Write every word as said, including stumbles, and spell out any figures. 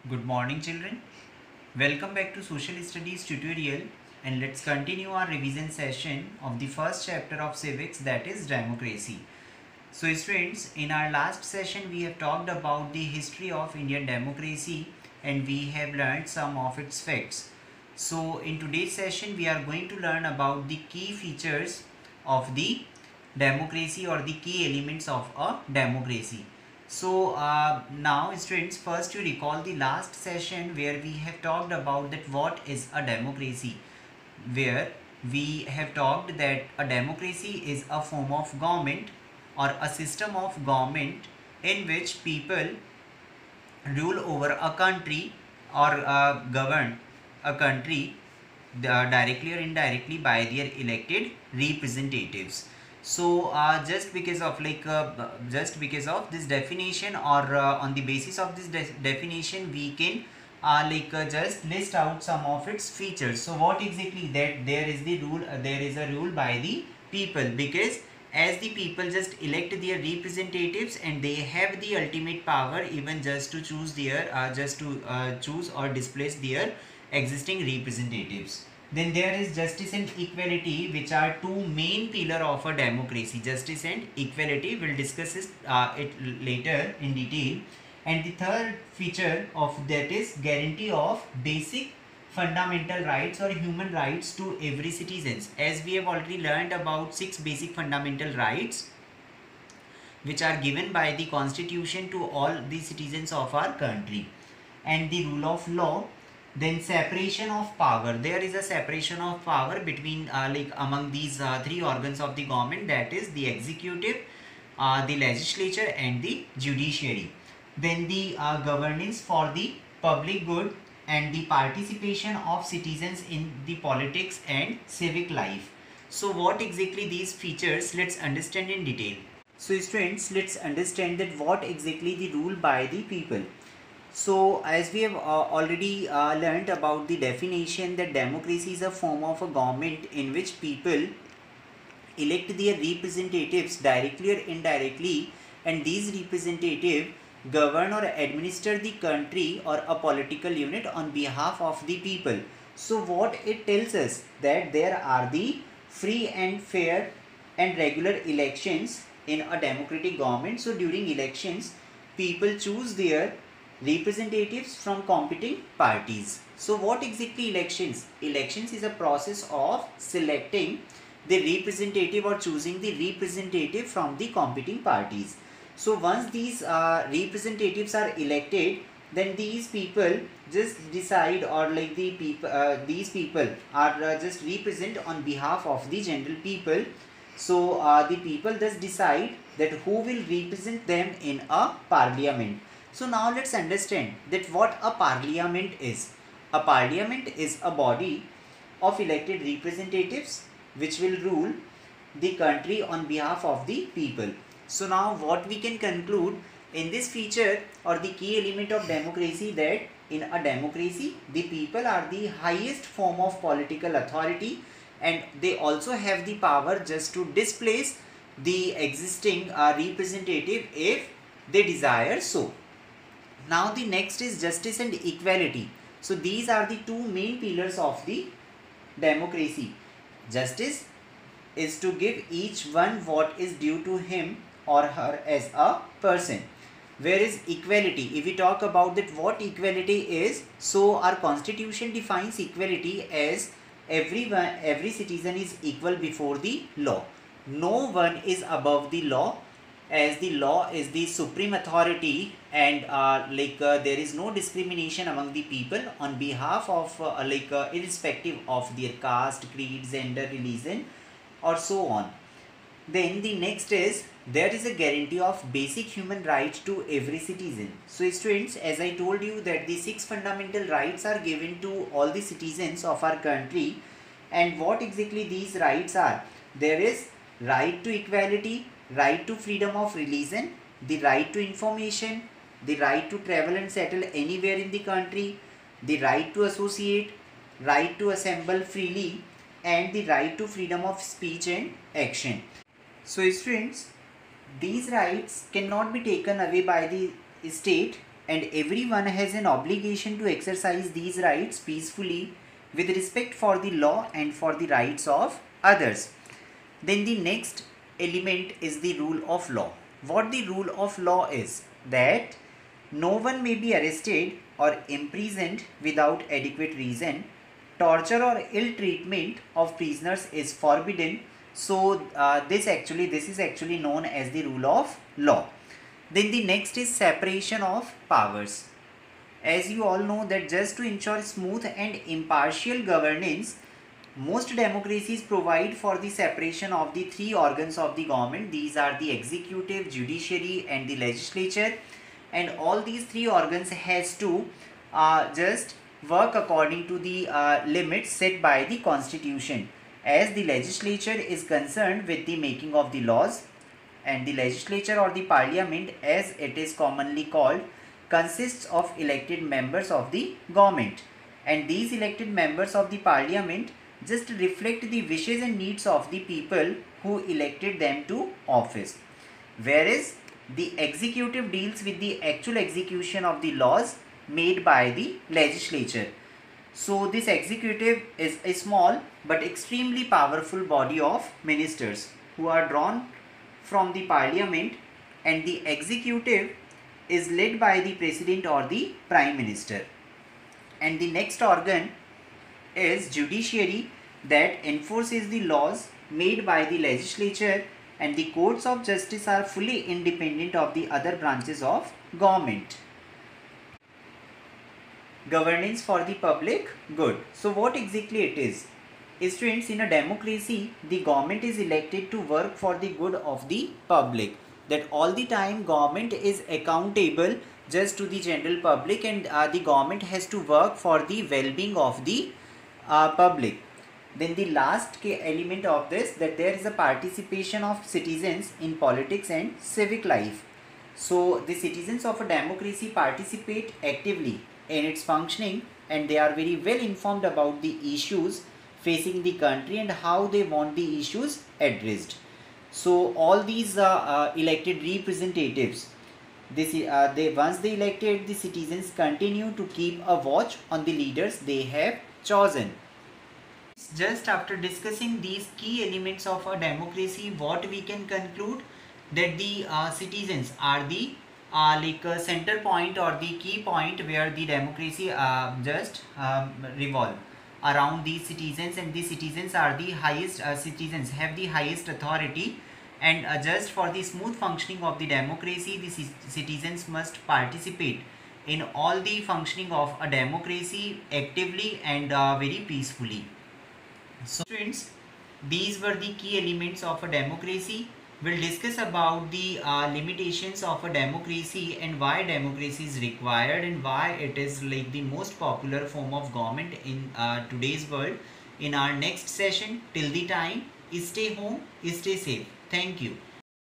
Good morning children. Welcome back to Social Studies tutorial, and let's continue our revision session of the first chapter of civics, that is democracy. So students, in our last session we have talked about the history of Indian democracy and we have learned some of its facts. So in today's session we are going to learn about the key features of the democracy or the key elements of a democracy. So uh, now students, first you recall the last session where we have talked about that what is a democracy, where we have talked that a democracy is a form of government or a system of government in which people rule over a country or uh, govern a country uh, directly or indirectly by their elected representatives. So uh, just because of like uh, just because of this definition, or uh, on the basis of this de definition we can uh, like uh, just list out some of its features. So what exactly that there is the rule, uh, there is a rule by the people, because as the people just elect their representatives and they have the ultimate power even just to choose their uh, just to uh, choose or displace their existing representatives. Then there is justice and equality, which are two main pillar of a democracy. Justice and equality, we'll discuss it, uh, it later in detail. And the third feature of that is guarantee of basic fundamental rights or human rights to every citizens. As we have already learned about six basic fundamental rights which are given by the constitution to all the citizens of our country. And the rule of law. Then separation of power, there is a separation of power between uh, like among these uh, three organs of the government, that is the executive, uh, the legislature and the judiciary. Then the uh, governance for the public good and the participation of citizens in the politics and civic life. So what exactly these features, let's understand in detail. So students, let's understand that what exactly the rule by the people. So as we have uh, already uh, learnt about the definition, that democracy is a form of a government in which people elect their representatives directly or indirectly, and these representatives govern or administer the country or a political unit on behalf of the people. So what it tells us, that there are the free and fair and regular elections in a democratic government. So during elections people choose their representatives from competing parties. So what exactly elections? Elections is a process of selecting the representative or choosing the representative from the competing parties. So once these uh, representatives are elected, then these people just decide, or like the people uh, these people are uh, just represent on behalf of the general people. So uh, the people just decide that who will represent them in a parliament. So now let's understand that what a parliament is. A parliament is a body of elected representatives which will rule the country on behalf of the people. So now what we can conclude in this feature or the key element of democracy, that in a democracy the people are the highest form of political authority, and they also have the power just to displace the existing uh, representative if they desire so. Now the next is justice and equality. So these are the two main pillars of the democracy. Justice is to give each one what is due to him or her as a person. Whereas equality, if we talk about that what equality is, so our constitution defines equality as everyone, every citizen is equal before the law. No one is above the law, as the law is the supreme authority, and uh, like uh, there is no discrimination among the people on behalf of uh, like uh, irrespective of their caste, creed, gender, religion or so on. Then the next is there is a guarantee of basic human rights to every citizen. So students, as I told you that the six fundamental rights are given to all the citizens of our country, and what exactly these rights are? There is right to equality, right to freedom of religion, the right to information, the right to travel and settle anywhere in the country, the right to associate, right to assemble freely, and the right to freedom of speech and action. So students, these rights cannot be taken away by the state and everyone has an obligation to exercise these rights peacefully with respect for the law and for the rights of others. Then the next element is the rule of law. What the rule of law is? That no one may be arrested or imprisoned without adequate reason. Torture or ill treatment of prisoners is forbidden. So uh, this actually this is actually known as the rule of law. Then the next is separation of powers. As you all know that just to ensure smooth and impartial governance, most democracies provide for the separation of the three organs of the government. These are the executive, judiciary and the legislature, and all these three organs has to uh, just work according to the uh, limits set by the constitution, as the legislature is concerned with the making of the laws, and the legislature or the parliament, as it is commonly called, consists of elected members of the government, and these elected members of the parliament just reflect the wishes and needs of the people who elected them to office, whereas the executive deals with the actual execution of the laws made by the legislature. So this executive is a small but extremely powerful body of ministers who are drawn from the parliament, and the executive is led by the president or the prime minister. And the next organ is judiciary, that enforces the laws made by the legislature, and the courts of justice are fully independent of the other branches of government. Governance for the public good. So what exactly it is? Students, in a democracy, the government is elected to work for the good of the public. That all the time government is accountable just to the general public, and uh, the government has to work for the well-being of the uh, public. Then the last element of this, that there is a participation of citizens in politics and civic life. So the citizens of a democracy participate actively in its functioning, and they are very well informed about the issues facing the country and how they want the issues addressed. So all these uh, uh, elected representatives, this uh, they once they elected, the citizens continue to keep a watch on the leaders they have chosen. Just after discussing these key elements of a democracy, what we can conclude, that the uh, citizens are the uh, like a center point or the key point where the democracy uh, just um, revolve around these citizens, and the citizens are the highest uh, citizens have the highest authority, and uh, just for the smooth functioning of the democracy, the citizens must participate in all the functioning of a democracy actively and uh, very peacefully. So students, these were the key elements of a democracy. We'll discuss about the uh, limitations of a democracy and why democracy is required and why it is like the most popular form of government in uh, today's world in our next session. Till the time, stay home, stay safe. Thank you.